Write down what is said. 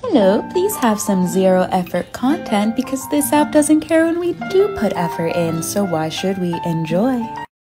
Hello, please have some zero effort content because this app doesn't care when we do put effort in, so why should we enjoy?